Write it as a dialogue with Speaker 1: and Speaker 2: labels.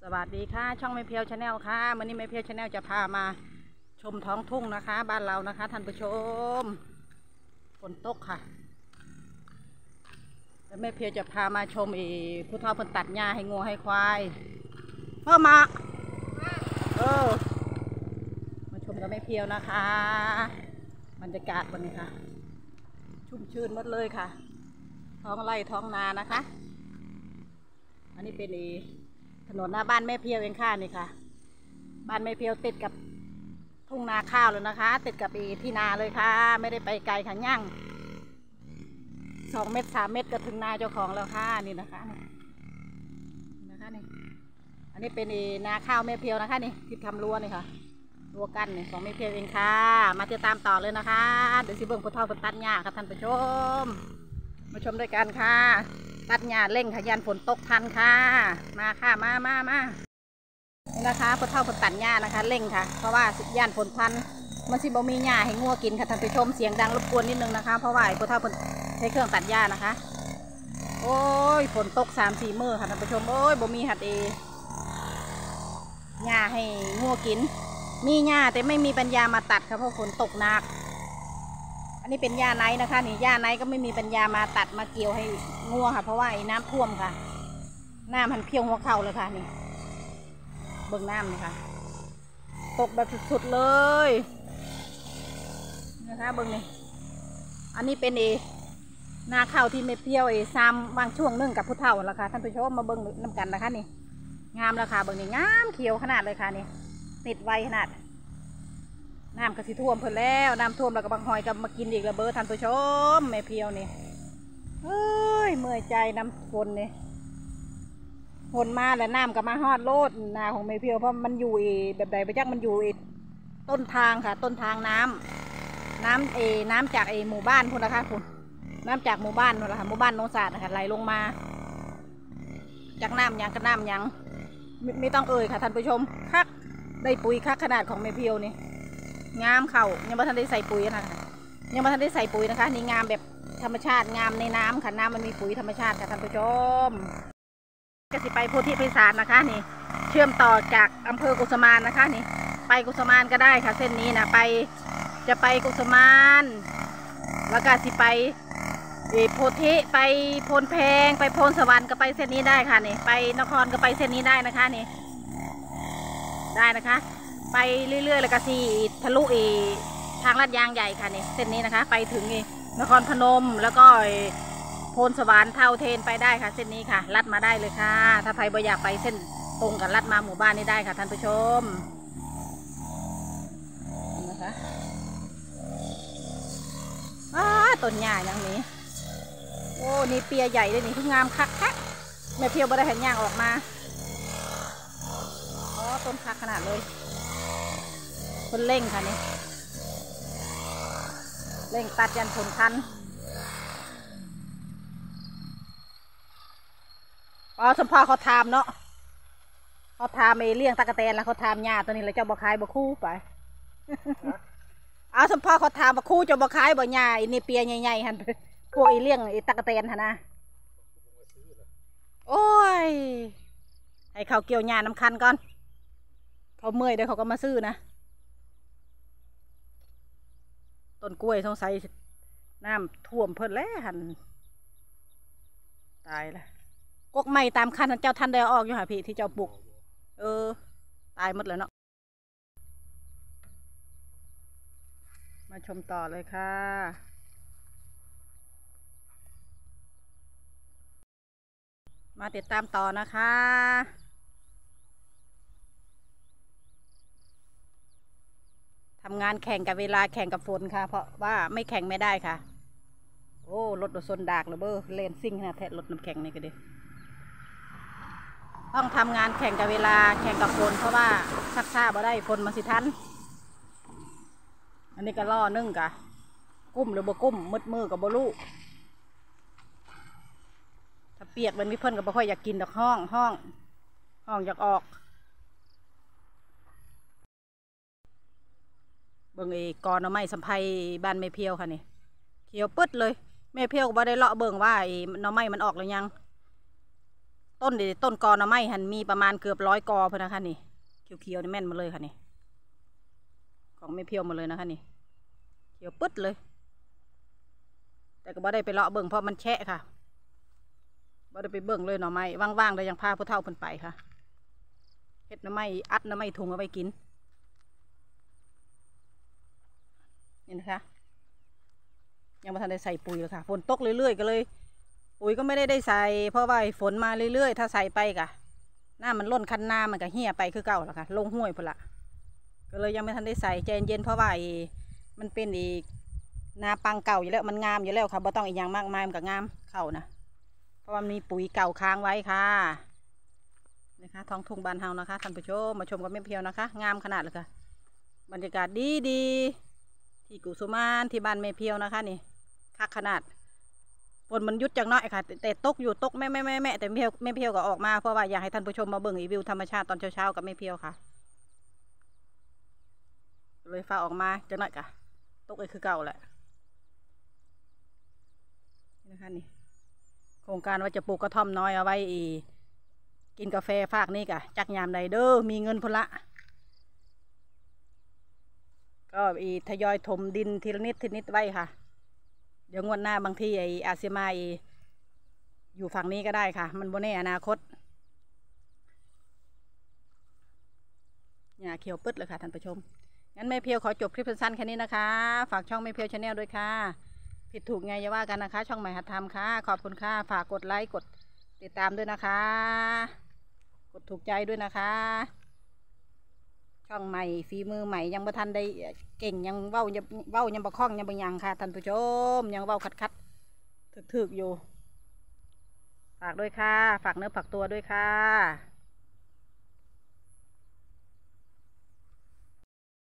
Speaker 1: สวัสดีค่ะช่องไม่เพียวชาแนลค่ะวันนี้ไม่เพียวชาแนลจะพามาชมท้องทุ่งนะคะบ้านเรานะคะท่านผู้ชมฝนตกค่ะแล้วแม่เพียวจะพามาชมผู้เฒ่าเพิ่นตัดหญ้าให้งัวให้ควายเพิ่มมามาชมกับแม่เพียวนะคะบรรยากาศวันนี้ค่ะชุ่มชื้นหมดเลยค่ะท้องไร่ท้องนานะคะอันนี้เป็นถนนหน้าบ้านแม่เพียวเองค่ะนี่ค่ะบ้านแม่เพียวติดกับทุ่งนาข้าวเลยนะคะติดกับที่นาเลยค่ะไม่ได้ไปไกลค่ะย่าง2 เมตร 3 เมตรก็ถึงนาเจ้าของแล้วค่ะนี่นะคะนี่อันนี้เป็นนาข้าวแม่เพียวนะคะนี่ที่ทำรั้วนี่ค่ะรั้วกั้นนี่ของแม่เพียวเองค่ะมาติดตามต่อเลยนะคะเดี๋ยวสิเบิ่งผู้เฒ่าตัดหญ้าค่ะท่านผู้ชมมาชมด้วยกันค่ะตัดหญ้าเร่งค่ะยันฝนตกทันค่ะมาค่ะมานี่นะคะผู้เฒ่าตัดหญ้านะคะเร่งค่ะเพราะว่ายันฝนทันมันสิบ่มีหญ้าให้งัวกินค่ะท่านผู้ชมเสียงดังรบกวนนิดนึงนะคะเพราะว่าผู้เฒ่าใช้เครื่องตัดหญ้านะคะโอ้ยฝนตก3-4 มื้อค่ะท่านผู้ชมโอ้ยบ่มีหัดหญ้าให้งัวกินมีหญ้าแต่ไม่มีปัญญามาตัดค่ะเพราะฝนตกหนักอันนี้เป็นหญ้าไนนะคะนี่หญ้าไนก็ไม่มีปัญญามาตัดมาเกี่ยวให้งัวค่ะเพราะว่าน้ำท่วมค่ะน้ำมันเพียงหัวเข่าเลยค่ะนี่เบิ่งน้ำนี่ค่ะตกแบบสุดๆเลยนะคะเบิ่งนี่อันนี้เป็นนาข้าวที่ไม่เพียวซ้ำบางช่วงนึ่งกับผู้เฒ่าแล้วค่ะท่านผู้ชมมาเบิ่งน้ำกันนะคะนี่งามแล้วค่ะเบิ่งนี่งามเขียวขนาดเลยค่ะนี่ติดไวขนาดน้ำกระสีท่วมเพิ่นแล้วน้ำท่วมแล้วก็บางหอยกับมากินอีกระเบ้อท่านผู้ชมแม่เพียวนี่เฮ้ยเมื่อยใจน้ำฝนนี่ฝนมาแล้วน้ำก็มาฮอดโลดนาของแม่เพียวเพราะมันอยู่แบบใดไปจักมันอยู่ต้นทางค่ะต้นทางน้ำจากหมู่บ้านพุ่นนะคะพุ่นน้ำจากหมู่บ้านพุ่นละค่ะหมู่บ้านโนนศาสตร์นะคะไหลลงมาจากน้ำยังก็น้ำยังไม่ต้องเอ่ยค่ะท่านผู้ชมคักได้ปุ๋ยคักขนาดของแม่เพียวนี่งามเข่ายังไม่ทันได้ใส่ปุ๋ยนะคะยังไม่ทันได้ใส่ปุ๋ยนะคะนี่งามแบบธรรมชาติงามในน้ำค่ะน้ำมันมีปุ๋ยธรรมชาติค่ะท่านผู้ชมก็สิไปโพธิไพศาลนะคะนี่เชื่อมต่อจากอำเภอกุสมานนะคะนี่ไปกุสมานก็ได้ค่ะเส้นนี้นะจะไปกุสมานแล้วก็สิไปโพธิไปโพนแพงไปโพนสวรรค์ก็ไปเส้นนี้ได้ค่ะนี่ไปนครก็ไปเส้นนี้ได้นะคะนี่ได้นะคะไปเรื่อยๆแล้วก็สิทะลุทางลาดยางใหญ่ค่ะนี่เส้นนี้นะคะไปถึงนครพนมแล้วก็โพนสวรรค์เท่าเทนไปได้ค่ะเส้นนี้ค่ะลัดมาได้เลยค่ะถ้าใครบ่อยากไปเส้นตรงกับลัดมาหมู่บ้านนี้ได้ค่ะท่านผู้ชมนะคะต้นหญ้าอย่างนี้โอ้นี่เปียใหญ่เลยนี่คืองามคักแม่เพียวบ่ได้เห็นหญ้าออกมาต้นคักขนาดเลยคนเร่งค่ะนี่เร่งตัดยันผลทันสมพอเขาทำเนาะเขาทำเลี้ยงตะกะแตนแล้วเขาทำหญ้าตัวนี้เลยเจ้าบ่ขายบ่คู่ไปสมพอเขาทำบ่คู่เจ้าบ่ขายบ่หญ้านี่เปียใหญ่ๆหันพวกเลี้ยงตะกะแตนหันนะโอ้ยให้เขาเกี่ยวหญ้าน้ำคันก่อนเขาเมื่อยเดี๋ยวเขาก็มาซื้อนะต้นกล้วยสงสัยน้ำท่วมเพิ่นแล้วหันตายละกกไม้ตามคันเจ้าท่านได้ออกอยู่หาพี่ที่เจ้าปลูกตายหมดแล้วเนาะมาชมต่อเลยค่ะมาติดตามต่อนะคะทำงานแข่งกับเวลาแข่งกับฝนค่ะเพราะว่าไม่แข่งไม่ได้ค่ะโอ้รถโดดซนดากเลยเบอร์เลนซิ่งนะแทะรถน้ำแข็งนี่ก็ดีต้องทำงานแข่งกับเวลาแข่งกับฝนเพราะว่าชักช้าบ่ได้ฝนมาสิทันอันนี้ก็ล่อนึ่งกะกุ้มหรือบ่กุ้มมืดมือกับบ่ลูกถ้าเปียกมันมีเพิ่นกับบ่ค่อยอยากกินดอกห้องอยากออกเบิ่งกอหน่อไม้สัมไพบ้านแม่เพียวค่ะนี่เขียวปึ๊ดเลยแม่เพียวก็บ่ได้เลาะเบิ่งว่าหน่อไม้มันออกหรือยังต้นต้นกอหน่อไม้หันมีประมาณเกือบ100 กอเพื่อนนะคะนี่เขียวๆนี่แม่นมาเลยค่ะนี่ของไม่เพียวมาเลยนะคะนี่เขียวปึ๊ดเลยแต่ก็บ่ได้ไปเลาะเบิ่งเพราะมันแฉะค่ะบ่ได้ไปเบิ่งเลยหน่อไม้ว่างๆเลยยังพาผู้เฒ่าเพิ่นไปค่ะเฮ็ดหน่อไม้อัดหน่อไม้ถุงเอาไปกินนี่นะคะยังไม่ทันได้ใส่ปุ๋ยเลยค่ะฝนตกเรื่อยๆก็เลยปุ๋ยก็ไม่ได้ใส่เพราะว่าฝนมาเรื่อยๆถ้าใส่ไปกะน้ามันล้นคันนามันก็เหี่ยไปคือเก่าแล้วค่ะลงห้วยพุ่นละก็เลยยังไม่ทันได้ใส่ใจเย็นเพราะว่ามันเป็นอีกนาปังเก่าอยู่แล้วมันงามอยู่แล้วค่ะบ่ต้องอีกอย่างมากมายมันก็งามเข้านะเพราะว่ามีปุ๋ยเก่าค้างไว้ค่ะนะคะท้องทุ่งบ้านเฮานะคะท่านผู้ชมมาชมกับแม่เพียวนะคะงามขนาดเลยค่ะบรรยากาศดีที่กุสุมานที่บ้านแม่เพียวนะคะนี่คักขนาดฝนมันยุดจังน้อยค่ะแต่ตกอยู่ตกแม่แต่แม่เพียวก็ออกมาเพราะว่าอยากให้ท่านผู้ชมมาเบิ่งวิวธรรมชาติตอนเช้ากับแม่เพียวค่ะเลยฟ้าออกมาจังน้อยค่ะตกเลยคือเก่าแหละนี่นะคะนี่โครงการว่าจะปลูกกระท่อมน้อยเอาไว้กินกาแฟฝากนี่กะจักยามใดเด้อมีเงินพละก็ทยอยถมดินทีละนิดไว้ค่ะเดี๋ยวงวดหน้าบางทีอาเซียมาอยู่ฝั่งนี้ก็ได้ค่ะมันบนในอนาคตเนี่ยเขียวปึ๊ดเลยค่ะท่านผู้ชมงั้นแม่เพียวขอจบคลิปสั้นๆแค่นี้นะคะฝากช่องแม่เพียวชาแนลด้วยค่ะผิดถูกไงอย่าว่ากันนะคะช่องใหม่หัดทำค่ะขอบคุณค่ะฝากกดไลค์กดติดตามด้วยนะคะกดถูกใจด้วยนะคะช่องใหม่ฝีมือใหม่ยังบ่ทันได้เก่งยังเว้ายังบ่คล่องยังบ่ยังค่ะท่านผู้ชมยังเว้าคัดถึกอยู่ฝากด้วยค่ะฝากเนื้อฝากตัวด้วยค่ะ